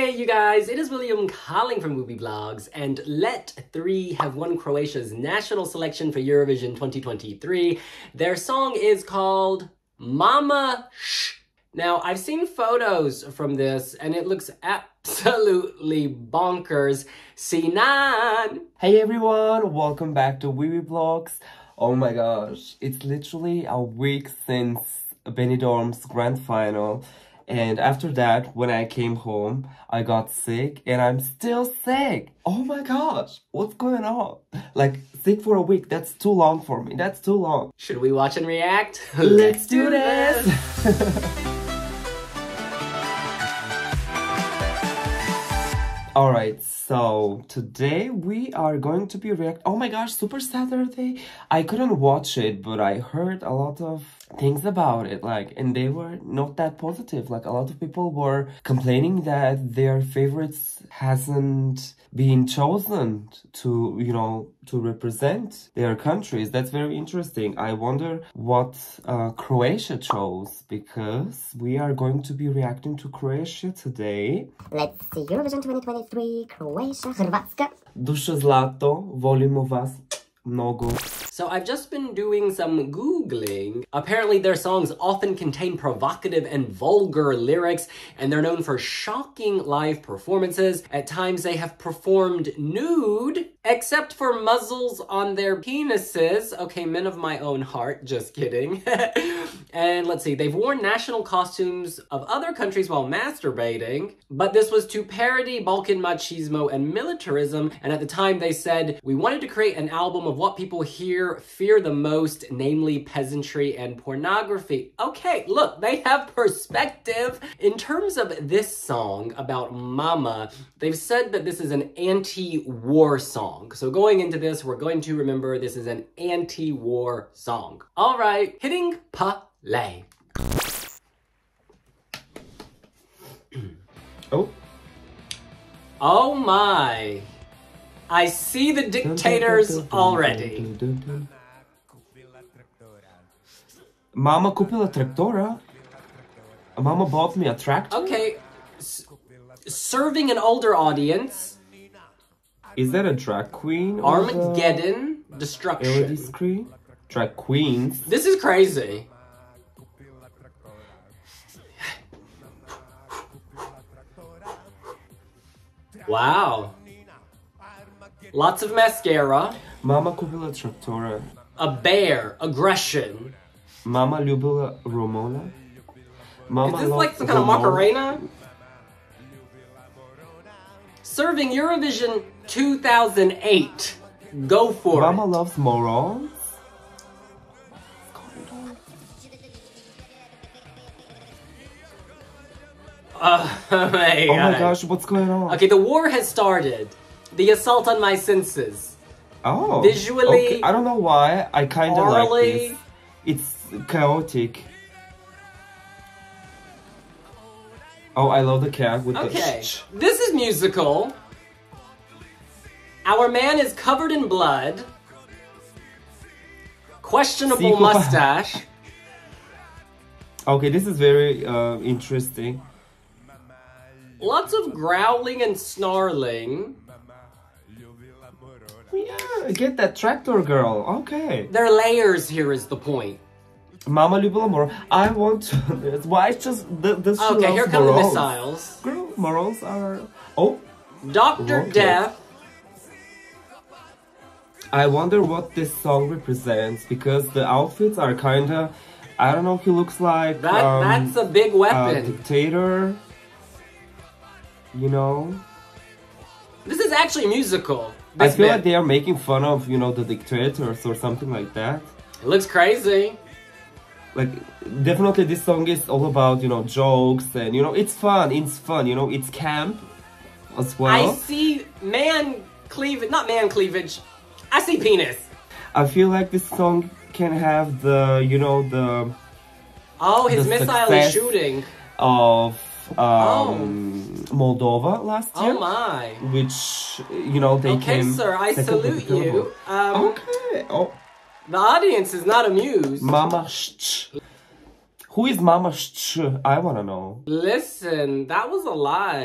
Hey you guys, it is William calling from Wiwibloggs, and Let 3 have won Croatia's national selection for Eurovision 2023. Their song is called Mama Shh. Now, I've seen photos from this, and it looks absolutely bonkers. Sinan! Hey everyone, welcome back to Wiwibloggs. Oh my gosh, it's literally a week since Benidorm's grand final. And after that, when I came home, I got sick and I'm still sick. Oh my gosh, what's going on? Like, sick for a week, that's too long for me. That's too long. Should we watch and react? Let's do this! Alright, so today we are going to be oh my gosh, Super Saturday! I couldn't watch it, but I heard a lot of things about it, and they were not that positive. A lot of people were complaining that their favorites hasn't been chosen to, to represent their countries. That's very interesting. I wonder what Croatia chose, because we are going to be reacting to Croatia today. Let's see Eurovision 2023, Croatia, Hrvatska. Duša zlato, volimo vas mnogo. So I've just been doing some Googling. Apparently their songs often contain provocative and vulgar lyrics, and they're known for shocking live performances. At times they have performed nude, except for muzzles on their penises. Okay, men of my own heart, just kidding. And let's see, they've worn national costumes of other countries while masturbating, but this was to parody Balkan machismo and militarism, and at the time they said, we wanted to create an album of what people here fear the most, namely peasantry and pornography. Okay, look, they have perspective. In terms of this song about mama, they've said that this is an anti-war song. So going into this, we're going to remember this is an anti-war song. All right, hitting play. Oh. Oh my. I see the dictators already. Mama kupila traktora. Mama bought me a tractor. Okay. Serving an older audience. Is that a drag queen? Armageddon. Destruction. LED screen? Drag queens. This is crazy. Wow. Lots of mascara. Mama kupila traktora. A bear. Aggression. Mama ljubila Romona. Mama is this like some kind of Macarena? Serving Eurovision 2008. Go for Mama it. loves morons. Oh my gosh, what's going on? Okay, the war has started. The assault on my senses. Oh. Visually. Okay. I don't know why. I kind of like this. It's chaotic. Oh, I love the cat with the shh. This is musical. Our man is covered in blood. Questionable mustache. Okay, this is very interesting. Lots of growling and snarling. Yeah, get that tractor girl. Okay. There are layers here is the point. Mama ljubila morons. I want to... Why it's just... This okay, here come the missiles. Girl, morons are... Oh. Dr. Death. I wonder what this song represents, because the outfits are kinda... I don't know, he looks like... That's a big weapon. A dictator. You know? This is actually musical. I feel like they are making fun of, the dictators or something like that. It looks crazy. Definitely this song is all about, jokes and, it's fun, it's camp as well. I see man cleavage, not man cleavage, I see penis. I feel like this song can have the, the... Oh, his missile is shooting. Of Moldova last year. Oh my. Which, they came... Okay, sir, I salute you. Okay. Oh. The audience is not amused. Mama Shh. Who is Mama Shh? I wanna know. Listen, that was a lot.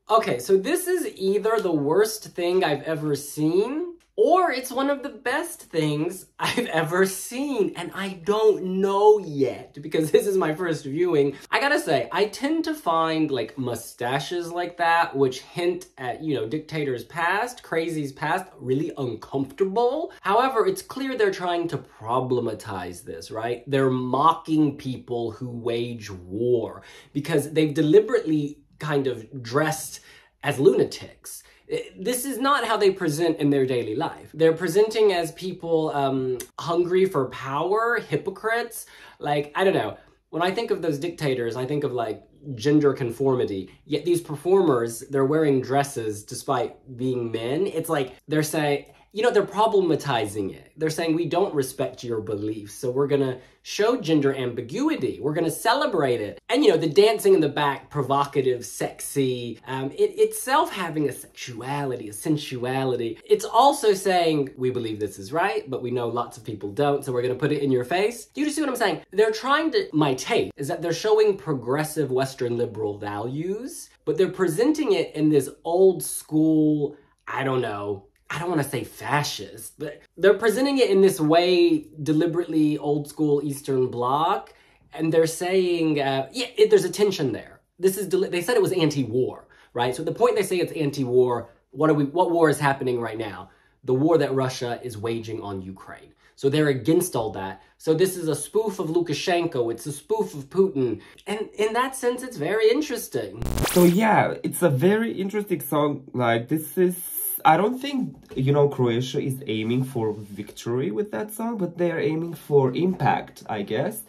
Okay, so this is either the worst thing I've ever seen, or it's one of the best things I've ever seen, and I don't know yet, because this is my first viewing. I gotta say, I tend to find, like, mustaches like that, which hint at, you know, dictators' past, crazy's past, really uncomfortable. However, it's clear they're trying to problematize this, right? They're mocking people who wage war, because they've deliberately kind of dressed as lunatics. This is not how they present in their daily life. They're presenting as people hungry for power, hypocrites. Like, I don't know. When I think of those dictators, I think of like gender conformity. Yet these performers, they're wearing dresses despite being men. It's like they're saying, you know, they're problematizing it. They're saying, we don't respect your beliefs, so we're gonna show gender ambiguity. We're gonna celebrate it. And, you know, the dancing in the back, provocative, sexy, it itself having a sexuality, a sensuality. It's also saying, we believe this is right, but we know lots of people don't, so we're gonna put it in your face. Do you see what I'm saying? They're trying to, my take is that they're showing progressive Western liberal values, but they're presenting it in this old school, I don't want to say fascist, but they're presenting it in this way, deliberately old school Eastern Bloc, and they're saying, there's a tension there. They said it was anti-war, right? So at the point they say it's anti-war, what war is happening right now? The war that Russia is waging on Ukraine. So they're against all that. So this is a spoof of Lukashenko, it's a spoof of Putin. And in that sense, it's very interesting. So yeah, it's a very interesting song. Like, this is, I don't think, you know, Croatia is aiming for victory with that song, but they're aiming for impact, I guess.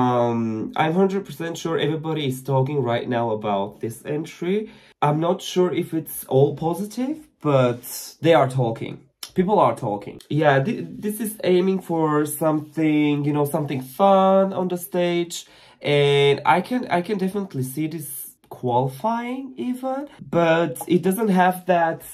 I'm 100% sure everybody is talking right now about this entry. I'm not sure if it's all positive, but they are talking. People are talking. Yeah, this is aiming for something, you know, something fun on the stage. And I can definitely see this qualifying even, but it doesn't have that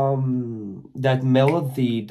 that melody,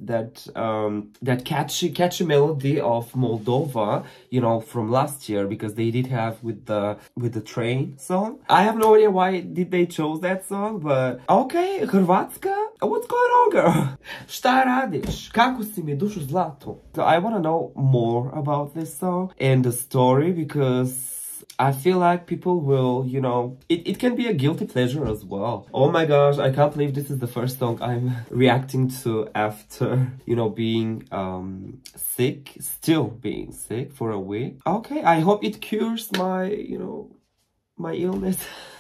that catchy melody of Moldova, you know, from last year, because they did have with the train song. I have no idea why did they chose that song, but okay, Hrvatska, what's going on, girl? Šta radiš? Kako si mi dušu zlato? So I want to know more about this song and the story, because I feel like people will, you know, it can be a guilty pleasure as well. Oh my gosh, I can't believe this is the first song I'm reacting to after, you know, being sick, still being sick for a week. Okay, I hope it cures my, you know, my illness.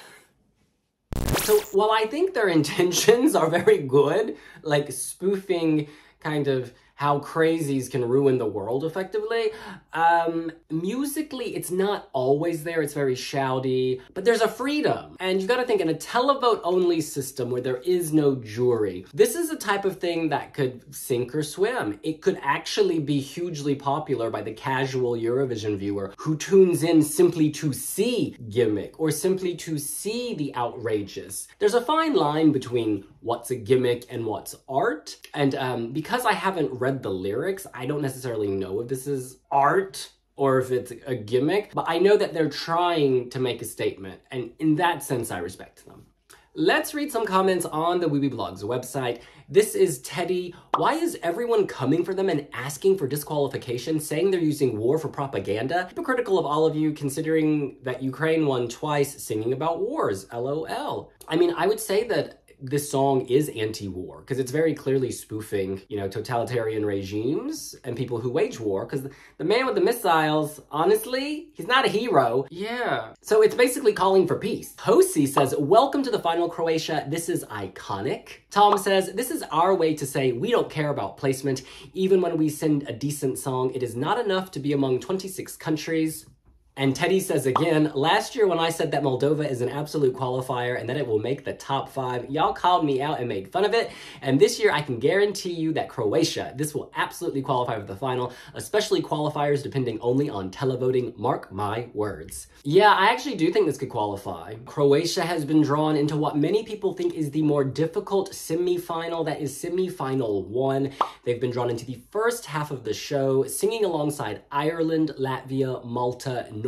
So while I think their intentions are very good, like spoofing kind of how crazies can ruin the world effectively, musically, it's not always there. It's very shouty, but there's a freedom. And you gotta think, in a televote-only system where there is no jury, this is a type of thing that could sink or swim. It could actually be hugely popular by the casual Eurovision viewer who tunes in simply to see gimmick or simply to see the outrageous. There's a fine line between what's a gimmick and what's art. And because I haven't read the lyrics, I don't necessarily know if this is art or if it's a gimmick, but I know that they're trying to make a statement, and in that sense, I respect them. Let's read some comments on the Wiwibloggs website. This is Teddy. Why is everyone coming for them and asking for disqualification, saying they're using war for propaganda? Hypocritical of all of you, considering that Ukraine won twice, singing about wars, LOL. I mean, I would say that this song is anti-war, because it's very clearly spoofing, you know, totalitarian regimes and people who wage war, because the man with the missiles, honestly, he's not a hero. Yeah. So it's basically calling for peace. Josi says, welcome to the final, Croatia. This is iconic. Tom says, this is our way to say we don't care about placement. Even when we send a decent song, it is not enough to be among 26 countries. And Teddy says again, last year when I said that Moldova is an absolute qualifier and that it will make the top 5, y'all called me out and made fun of it. And this year I can guarantee you that Croatia, this will absolutely qualify for the final, especially qualifiers depending only on televoting. Mark my words. Yeah, I actually do think this could qualify. Croatia has been drawn into what many people think is the more difficult semi-final, that is semi-final 1. They've been drawn into the first half of the show, singing alongside Ireland, Latvia, Malta,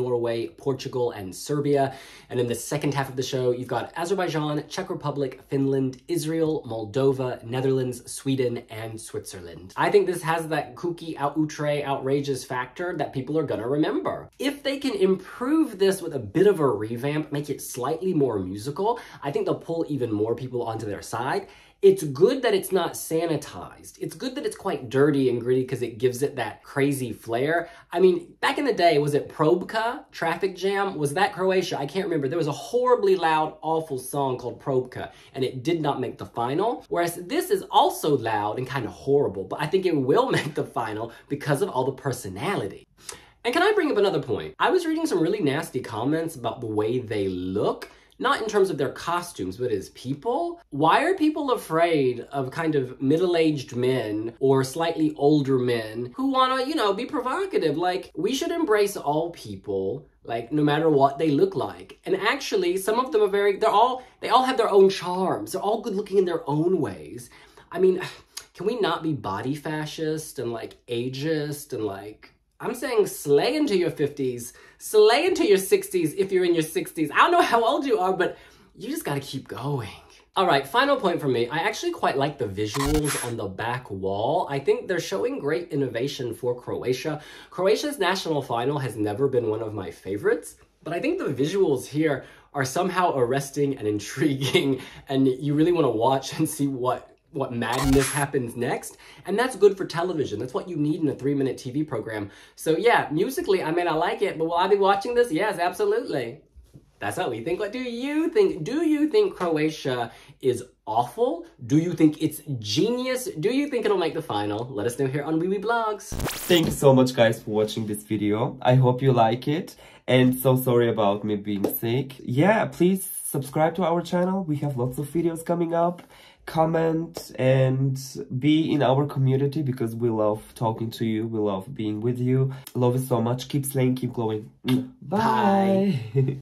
Norway, Portugal, and Serbia. And in the second half of the show, you've got Azerbaijan, Czech Republic, Finland, Israel, Moldova, Netherlands, Sweden, and Switzerland. I think this has that kooky, outre, outrageous factor that people are gonna remember. If they can improve this with a bit of a revamp, make it slightly more musical, I think they'll pull even more people onto their side. It's good that it's not sanitized. It's good that it's quite dirty and gritty because it gives it that crazy flair. I mean, back in the day, was it Probka? Traffic Jam? Was that Croatia? I can't remember. There was a horribly loud, awful song called Probka, and it did not make the final. Whereas this is also loud and kind of horrible, but I think it will make the final because of all the personality. And can I bring up another point? I was reading some really nasty comments about the way they look. Not in terms of their costumes, but as people. Why are people afraid of kind of middle-aged men or slightly older men who wanna, you know, be provocative? Like, we should embrace all people, like, no matter what they look like. And actually, some of them are they all have their own charms. They're all good looking in their own ways. I mean, can we not be body fascist and like ageist and like, I'm saying slay into your 50s, slay into your 60s if you're in your 60s. I don't know how old you are, but you just gotta keep going. All right, final point for me. I actually quite like the visuals on the back wall. I think they're showing great innovation for Croatia. Croatia's national final has never been one of my favorites, but I think the visuals here are somehow arresting and intriguing, and you really wanna watch and see what madness happens next. And that's good for television. That's what you need in a 3-minute TV program. So yeah, musically, I mean, I like it, but will I be watching this? Yes, absolutely. That's what we think. What do you think? Do you think Croatia is awful? Do you think it's genius? Do you think it'll make the final? Let us know here on Wiwibloggs. Thank you so much, guys, for watching this video. I hope you like it. And so sorry about me being sick. Yeah, please subscribe to our channel. We have lots of videos coming up. Comment and be in our community because we love talking to you. We love being with you. Love you so much. Keep slaying, keep glowing. Bye.